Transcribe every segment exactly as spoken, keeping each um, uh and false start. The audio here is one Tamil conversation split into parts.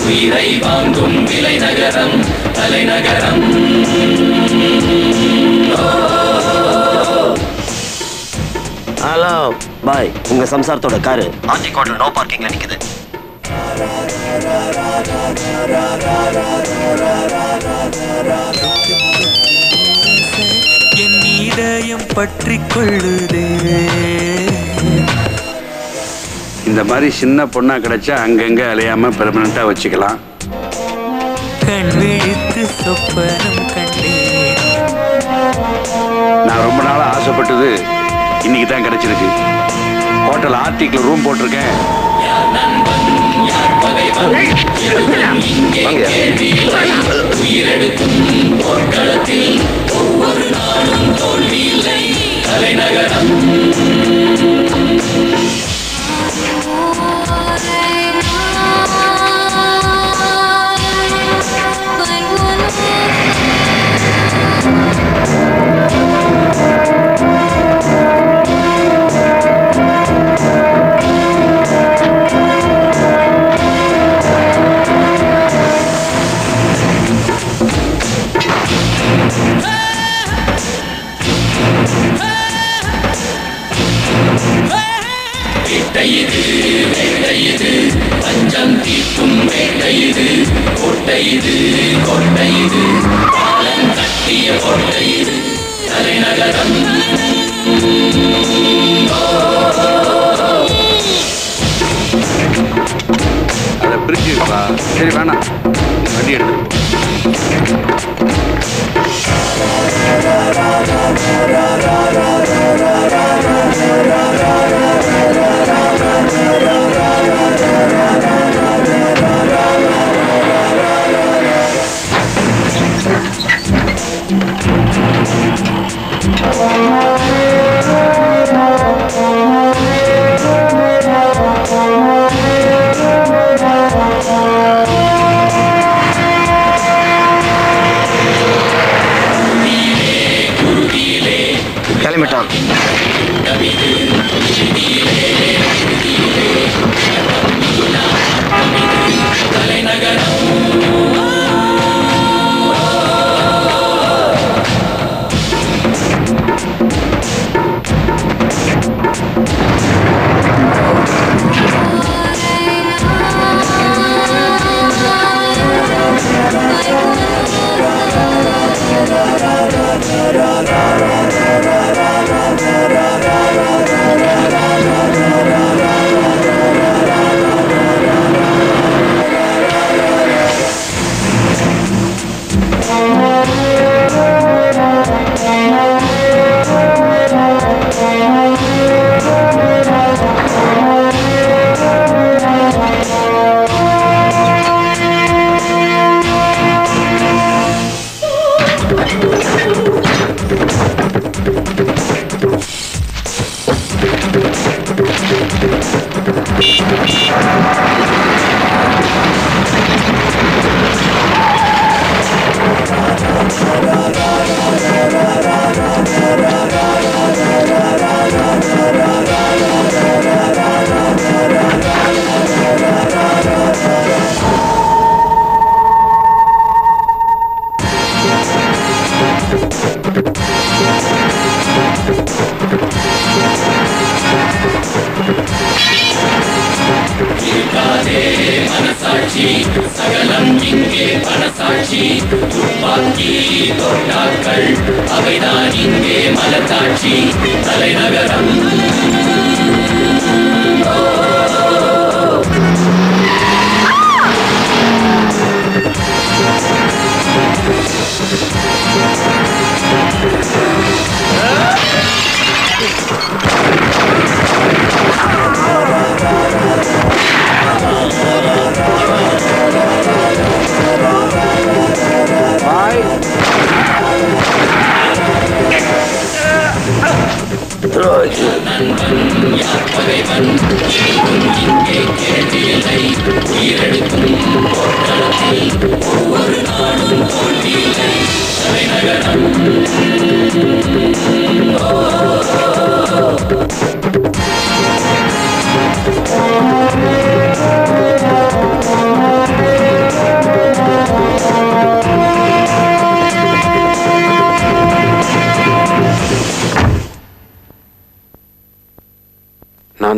உயிரை வாங்கும் விலை நகரம் தலை நகரம். ஹலோ பாய், உங்க சம்சாரத்தோட காரு ஆர்டி கோட்டர் நோ பார்க்கிங்ல நிக்குது. என் இதயம் பற்றி கொள்ளுதே. இந்த மாதிரி சின்ன பொண்ணா கிடைச்சா அங்கங்க அலையாம பெர்மனண்டா வச்சுக்கலாம். கண் விழித்து சொப்பனம் கண்டேன். நான் ரொம்ப நாளா ஆசைப்பட்டது இன்னைக்கு தான் கிடைச்சிருக்கு. ஹோட்டல் ஆர்டிக்ல ரூம் போட்டிருக்கேன். உயிரெடுக்கும் போர்க்களத்தில் ஒவ்வொரு நாளும் தோல்வி இல்லை தலைநகரம். வேட்டையுது வேட்டையுது பஞ்சம் தீர்க்கும் வேட்டையுது கோட்டையுது கோட்டையுது பாலம் கட்டிய கோட்டையுது தலைநகரம். அதை பிரிச்சுப்பா. சரி வேணாம், வண்டி எடுத்து கிளம்பிட்டான். மனசாட்சி சகலம் இங்கே பணசாட்சி துப்பாக்கி தோட்டாக்கள் அவைதான் இங்கே மலத்தாட்சி தலைநகரம்.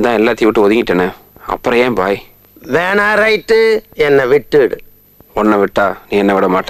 தான் எல்லாத்தையும் விட்டு ஒதுங்கிட்டேனே, அப்புறம் ஏன் பாய்? வேணா ரைட்டு, என்னை விட்டுடு. உன்னை விட்டா நீ என்ன விட மாட்ட.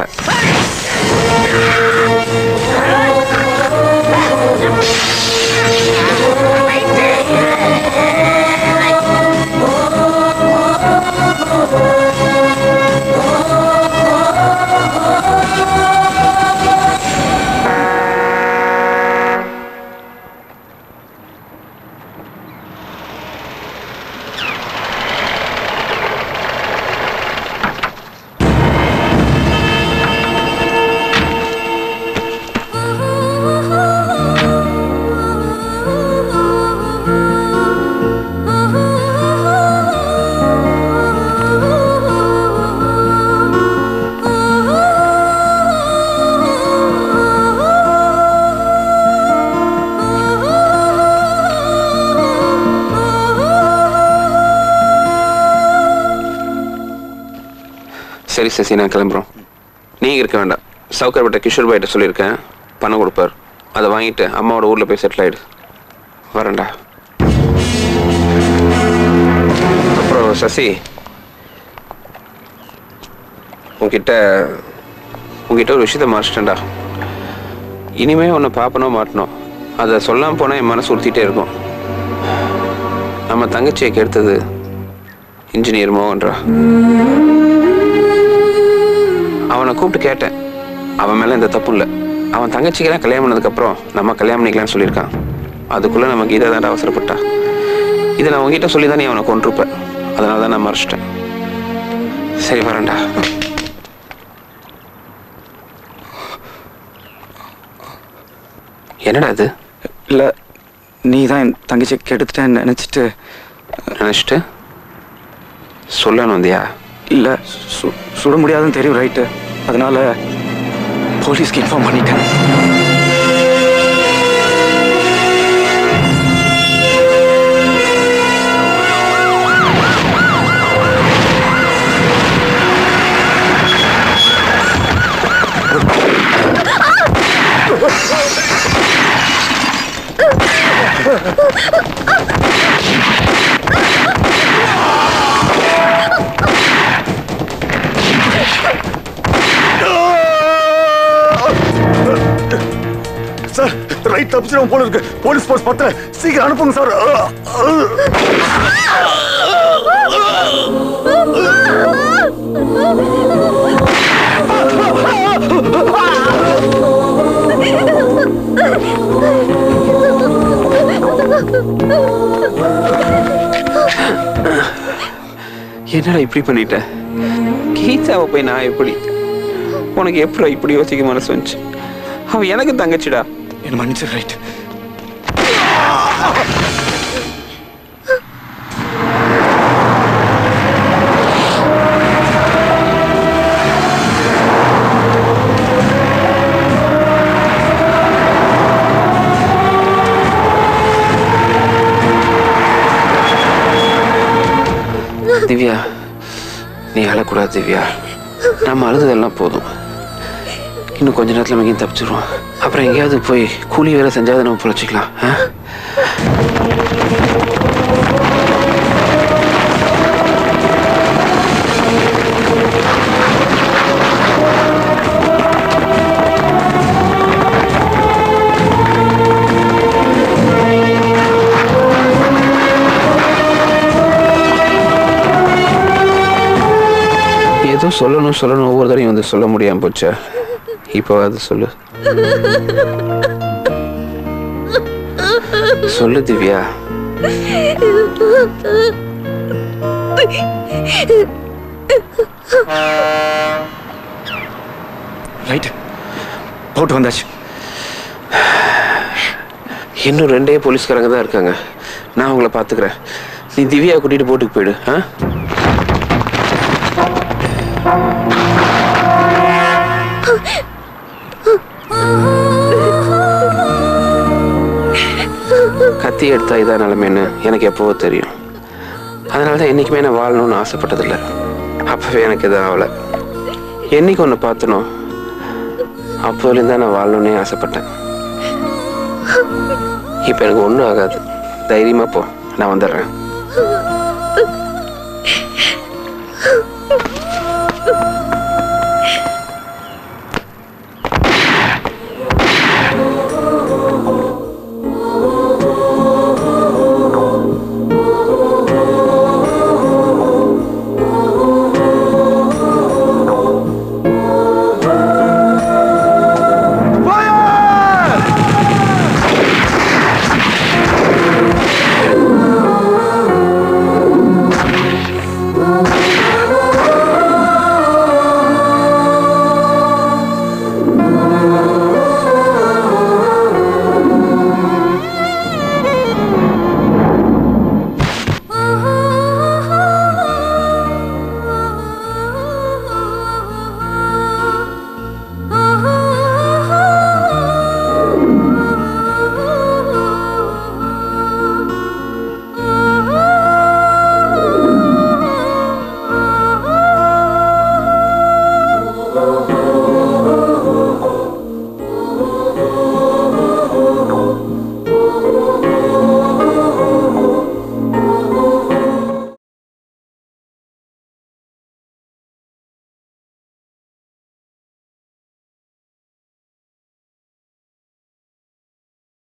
சரி சசி, நான் கிளம்புறோம். நீங்கள் இருக்க வேண்டாம். சவுக்கர்பட்ட கிஷோர் பாய்கிட்ட சொல்லியிருக்கேன், பணம் கொடுப்பார். அதை வாங்கிட்டு அம்மாவோட ஊரில் போய் செட்டில் ஆகிடு. வரேன்டா. அப்புறம் சசி, உங்ககிட்ட உங்ககிட்ட ஒரு விஷயத்த மறைச்சிட்டேன்டா. இனிமே உன்னை பார்ப்பனோ மாட்டணும், அதை சொல்லாமல் போனால் என் மனசு உறுத்திட்டே இருக்கும். நம்ம தங்கச்சியை கெடுத்தது இன்ஜினியர் மோகன்றா. அவனை கூப்பிட்டு கேட்டேன், அவன் மேலே எந்த தப்பும் இல்லை. அவன் தங்கச்சிக்கெல்லாம் கல்யாணம் பண்ணதுக்கப்புறம் நம்ம கல்யாணம் பண்ணிக்கலாம்னு சொல்லியிருக்கான். அதுக்குள்ளே நம்ம கீதா தாண்டா அவசரப்பட்டா. இதை நான் உங்ககிட்ட சொல்லி தான் நீ அவனை கொண்டிருப்பேன். அதனால தான் நான் மறைச்சிட்டேன். சரி, வரேன்டா. என்னடா அது? இல்லை, நீ தான் என் தங்கச்சி கெடுத்துட்டேன்னு நினச்சிட்டு நினச்சிட்டு சொல்லணும் வந்தியா? இல்லை, சு சுட முடியாதுன்னு தெரியும், ரைட்டு. அதனால போலீஸ்க்கு இன்ஃபார்ம் பண்ணிட்டேன். சார், ரைட் தப்பிச்சிடும் போல இருக்கு. போலீஸ் போஸ்ட் பத்தல, சீக்கிரம் அனுப்புங்க சார். என்னடா இப்படி பண்ணிட்ட? கீதாவை போய் நான் எப்படி, உனக்கு எப்படி இப்படி யோசிக்க மனசு வந்துச்சு? அவன் எனக்கு தங்கச்சிடா. என்ன மன்னிச்சு, ரைட். திவ்யா, நீ அழக்கூடாது திவ்யா. நம்ம அழுததெல்லாம் போதும். இன்னும் கொஞ்ச நேரத்தில் எங்கேயும் தப்பிச்சிருவோம். அப்புறம் எங்கேயாவது போய் கூலி வேலை செஞ்சாவது நம்ம பொழைச்சிக்கலாம். ஏதோ சொல்லணும் சொல்லணும் ஒவ்வொரு தடையும் வந்து சொல்ல முடியாம போச்சா? இப்போ அது சொல்லு சொல்லு திவ்யா. ரைட், போட்டு வந்தாச்சு. இன்னும் ரெண்டே போலீஸ்காரங்க தான் இருக்காங்க. நான் உங்களை பார்த்துக்கிறேன். நீ திவ்யா கூட்டிட்டு போட்டுக்கு போயிடு. ஆ, கத்தி எடுத்தா இதான் நிலைமைன்னு எனக்கு எப்பவோ தெரியும். அதனாலதான் என்னைக்குமே நான் வாழணும்னு ஆசைப்பட்டதில்லை. அப்பவே எனக்கு எதுவும் ஆகலை. என்னைக்கு ஒன்று பார்த்தனோ அப்போலேருந்து தான் நான் வாழணும்னே ஆசைப்பட்டேன். இப்போ எனக்கு ஒன்றும் ஆகாது. தைரியமா போ, நான் வந்துடுறேன். Oh